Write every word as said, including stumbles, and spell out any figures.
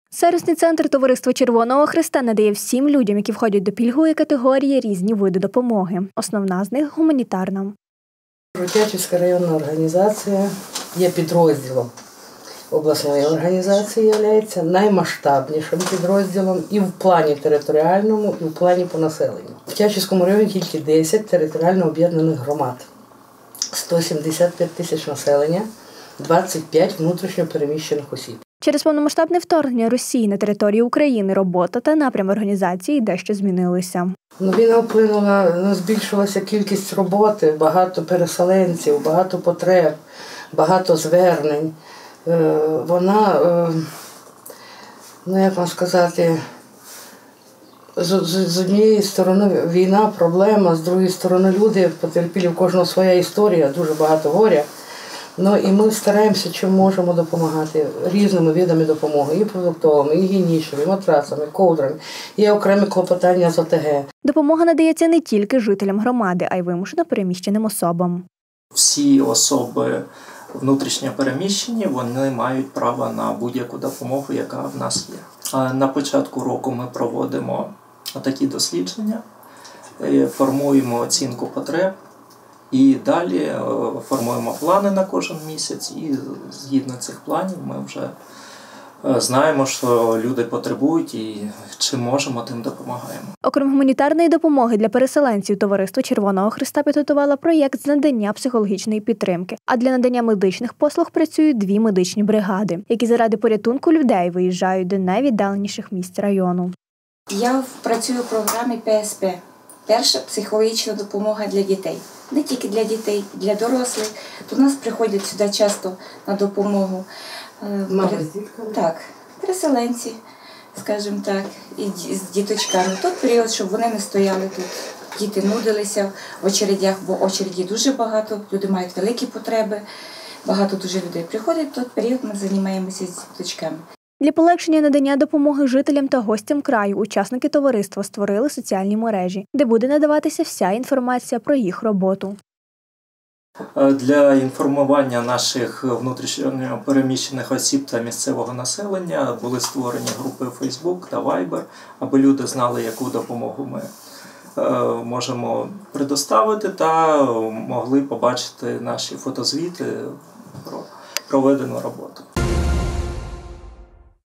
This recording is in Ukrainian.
Сервісний центр Товариства Червоного Хреста надає всім людям, які входять до пільгової категорії, різні види допомоги. Основна з них – гуманітарна. Тячівська районна організація є підрозділом обласної організації, є наймасштабнішим підрозділом і в плані територіальному, і в плані по населенню. В Тячівському районі тільки десять територіально об'єднаних громад, сто сімдесят п'ять тисяч населення, двадцять п'ять внутрішньо переміщених осіб. Через повномасштабне вторгнення Росії на територію України робота та напрям організації дещо змінилися. Ну, війна вплинула, ну, збільшилася кількість роботи, багато переселенців, багато потреб, багато звернень. Е, вона, е, ну як вам сказати, з, з, з однієї сторони війна, проблема, з другої сторони люди потерпілі, в кожного своя історія, дуже багато горя. Ну і ми стараємося, чим можемо допомагати різними видами допомоги, і продуктовими, і гігієнічними, і матрасами, ковдрами, і окремі клопотання з О Те Ге. Допомога надається не тільки жителям громади, а й вимушено переміщеним особам. Всі особи внутрішньо переміщені, вони мають право на будь-яку допомогу, яка в нас є. На початку року ми проводимо такі дослідження, формуємо оцінку потреб. І далі формуємо плани на кожен місяць, і згідно цих планів ми вже знаємо, що люди потребують і чим можемо, тим допомагаємо. Окрім гуманітарної допомоги для переселенців, Товариство Червоного Хреста підготувало проєкт з надання психологічної підтримки. А для надання медичних послуг працюють дві медичні бригади, які заради порятунку людей виїжджають до найвіддаленіших місць району. Я працюю в програмі Пе Ес Пе. Перша психологічна допомога для дітей. Не тільки для дітей, для дорослих. До нас приходять сюди часто на допомогу Мами з дітками? Так, переселенці, скажімо так, і з діточками. В той період, щоб вони не стояли тут. Діти нудилися в очередях, бо очереді дуже багато, люди мають великі потреби, багато дуже людей приходять. В той період ми займаємося з діточками. Для полегшення надання допомоги жителям та гостям краю учасники товариства створили соціальні мережі, де буде надаватися вся інформація про їх роботу. Для інформування наших внутрішньо переміщених осіб та місцевого населення були створені групи Фейсбук та Вайбер, аби люди знали, яку допомогу ми можемо предоставити, та могли побачити наші фотозвіти про проведену роботу.